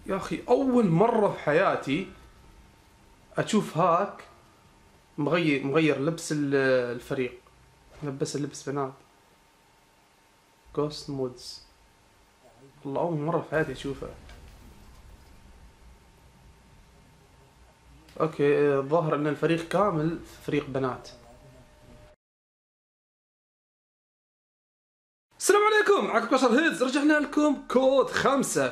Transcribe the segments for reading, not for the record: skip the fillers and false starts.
يا اخي اول مرة في حياتي اشوف هاك مغير لبس الفريق، لبس اللبس بنات جوست مودز. والله اول مرة في حياتي اشوفه. اوكي، الظاهر ان الفريق كامل فريق بنات. السلام عليكم، معكم بشر هيدز. رجعنا لكم كود 5.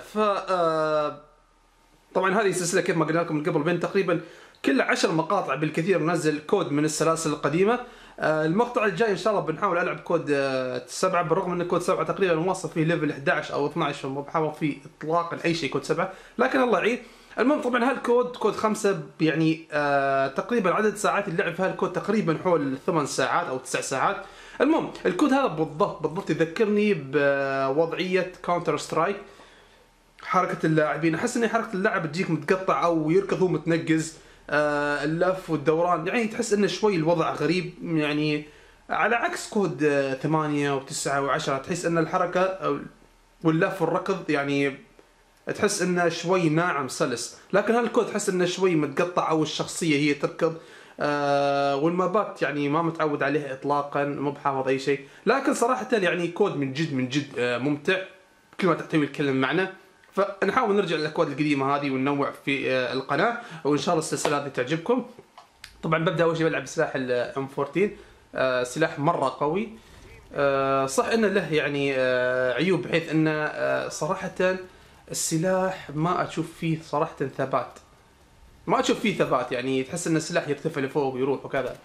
طبعا هذه سلسله كيف ما قلنا لكم من قبل، بين تقريبا كل 10 مقاطع بالكثير ننزل كود من السلاسل القديمه. المقطع الجاي ان شاء الله بنحاول العب كود 7، بالرغم ان كود 7 تقريبا موصل فيه ليفل 11 او 12، فما بحاول فيه اطلاقا اي شيء كود 7، لكن الله يعين. المهم طبعا هالكود كود 5 يعني تقريبا عدد ساعات اللعب في هالكود تقريبا حول 8 ساعات او 9 ساعات. المهم الكود هذا بالضبط يذكرني بوضعيه كاونتر سترايك. حركة اللاعبين، احس ان حركة اللاعب تجيك متقطع او يركض هو متنقز. اللف والدوران يعني تحس انه شوي الوضع غريب، يعني على عكس كود 8 و9 و10 تحس ان الحركة واللف والركض يعني تحس انه شوي ناعم سلس، لكن هالكود تحس انه شوي متقطع او الشخصية هي تركض. والمابات يعني ما متعود عليها اطلاقا، مو بحافظ اي شيء، لكن صراحة يعني كود من جد ممتع كل ما تحتوي الكلمة معنى. فنحاول نرجع للاكواد القديمه هذه وننوع في القناه، وان شاء الله السلسله هذه تعجبكم. طبعا ببدا اول شيء بلعب بسلاح الام 14. سلاح مره قوي. صح انه له يعني عيوب، بحيث انه صراحه السلاح ما اشوف فيه صراحه ثبات. ما اشوف فيه ثبات، يعني تحس ان السلاح يرتفع لفوق ويروح وكذا.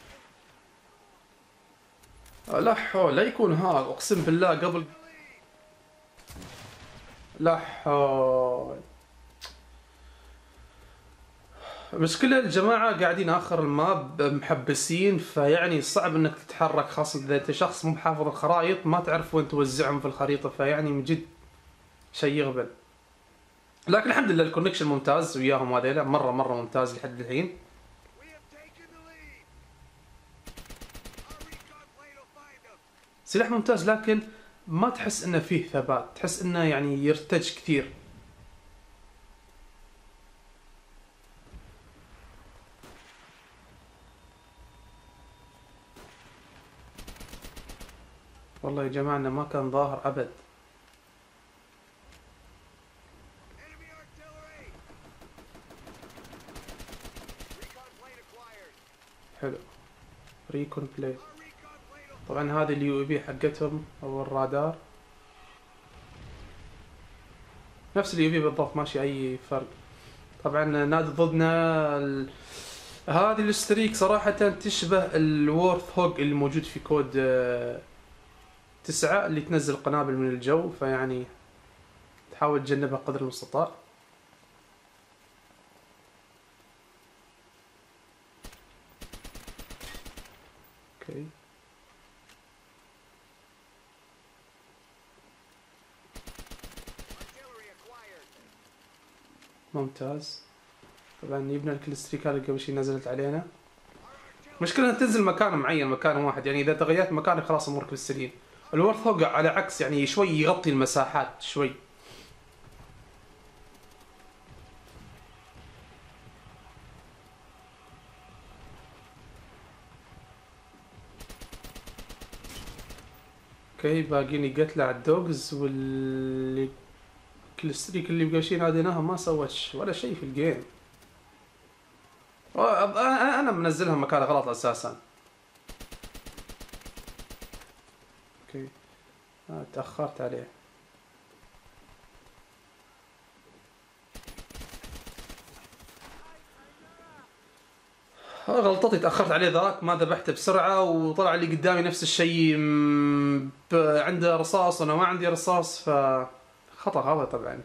لا حول، لا يكون هذا اقسم بالله قبل. لا حول. مشكلة الجماعة قاعدين آخر الماب محبسين، فيعني صعب انك تتحرك، خاصة اذا انت شخص مو بحافظ الخرائط ما تعرف وين توزعهم في الخريطة، فيعني من جد شيء يغبل. لكن الحمد لله الكونكشن ممتاز وياهم، هذيلا مرة ممتاز لحد الحين. سلاح ممتاز، لكن ما تحس انه فيه ثبات، تحس انه يعني يرتج كثير. والله يا جماعة انه ما كان ظاهر ابد. حلو، ريكون بلاي. طبعا هذه اليو بي حقتهم او الرادار، نفس اليو بي بالضبط، ماشي اي فرق. طبعا نادي ضدنا هذه الستريك صراحة تشبه الورث هوج اللي موجود في كود 9 اللي تنزل قنابل من الجو، فيعني تحاول تجنبها قدر المستطاع. اوكي، ممتاز. طبعا يبنى لك الستريك هذه قبل شي نزلت علينا. مشكلة تنزل مكان معين، مكان واحد، يعني اذا تغيرت مكانك خلاص امورك بالسليم. الورث هوج على عكس، يعني شوي يغطي المساحات شوي. اوكي، باقيني قتلة على الدوجز، واللي كل ستريك اللي بقى شي ناديناها ما سوت ولا شيء في الجيم. انا منزلها مكان غلط اساسا. اوكي، تاخرت عليه. غلطتي، تاخرت عليه ذاك، ما ذبحته بسرعه وطلع اللي قدامي نفس الشيء. عنده رصاص وانا ما عندي رصاص، خطأ هذا طبعا.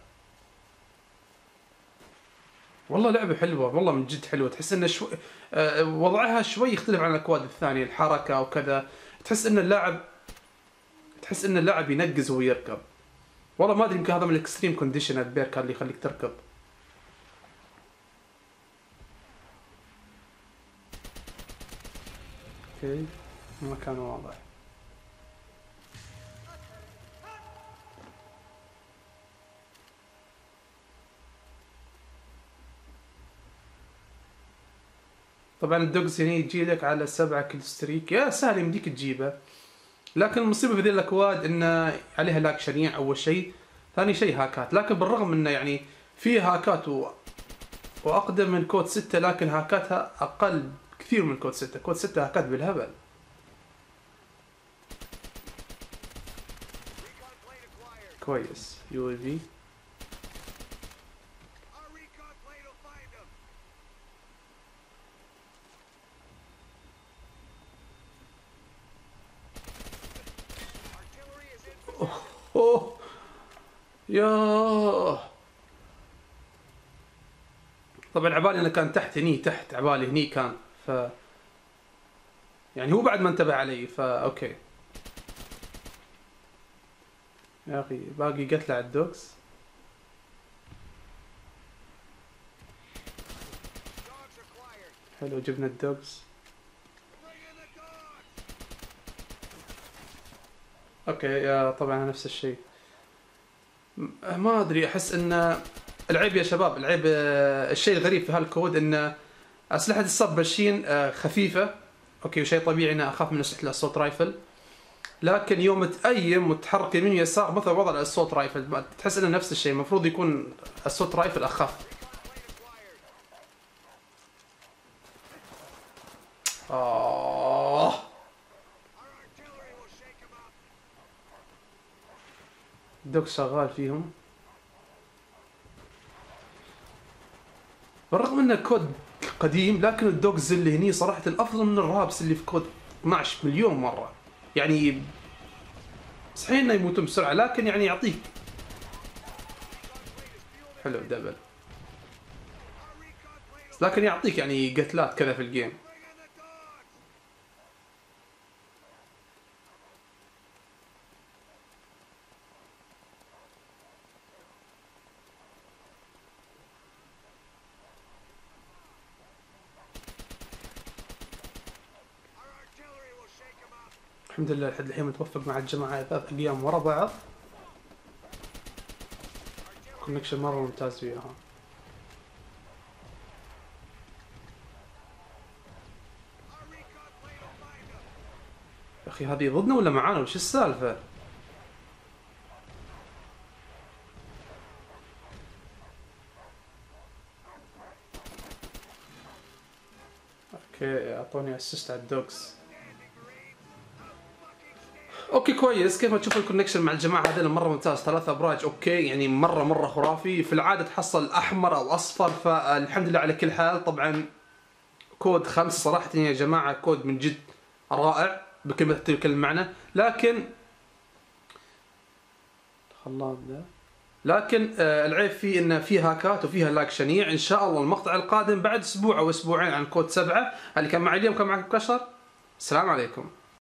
والله لعبة حلوة، والله من جد حلوة. تحس ان شوي وضعها شوي يختلف عن الاكواد الثانية، الحركة وكذا. تحس ان اللاعب ينقز وهو يركض. والله ما ادري، يمكن هذا من الاكستريم كونديشن البيرك اللي يخليك تركض. اوكي، ما كان واضح. طبعا الدوجز هنا يجي لك على 7 كل ستريك، يا سهل يمديك تجيبه. لكن المصيبه في ذي الاكواد انه عليها لاك شنيع اول شيء، ثاني شيء هاكات. لكن بالرغم انه يعني في هاكات واقدم من كود 6، لكن هاكاتها اقل كثير من كود 6. كود 6 هاكات بالهبل. كويس يو اي في. اوه ياه. طبعا عبالي انه كان تحت هني، تحت عبالي هني كان، ف يعني هو بعد ما انتبه علي، فا اوكي. يا اخي باقي قتله على الدوكس. حلو جبنا الدوكس. اوكي طبعا نفس الشيء. ما ادري، احس ان العيب يا شباب، العيب الشيء الغريب في هالكود ان اسلحه السب ماشين خفيفه. اوكي وشيء طبيعي انا اخاف من اسلحه الاسولت رايفل، لكن يوم تأيم وتحرك يمين ويسار مثل وضع الاسولت رايفل تحس انه نفس الشيء. المفروض يكون الاسولت رايفل اخف. دوك شغال فيهم بالرغم انه كود قديم، لكن الدوجز اللي هني صراحة افضل من الرابس اللي في كود 12 مليون مرة. يعني صحيح انه يموتون بسرعة، لكن يعني يعطيك. حلو دبل، لكن يعطيك يعني قتلات كذا في الجيم. الحمد لله لحد الحين متوفق مع الجماعة 3 أيام ورا بعض. كونكشن مرة ممتاز وياها. يا أخي هذه ضدنا ولا معانا وش السالفة؟ اوكي اعطوني اسيست على الدوكس. اوكي كويس. كيف ما تشوف الكونكشن مع الجماعه هذول مره ممتاز. 3 ابراج اوكي يعني مره خرافي. في العاده تحصل احمر او اصفر، فالحمد لله على كل حال. طبعا كود 5 صراحه يا جماعه كود من جد رائع بكلمه تلك المعنى. لكن خلاص ده، لكن العيب فيه انه فيه هاكات وفيها لاك شنيع. ان شاء الله المقطع القادم بعد اسبوع او اسبوعين عن كود 7 اللي كان معي اليوم. كان معكم كشر. السلام عليكم.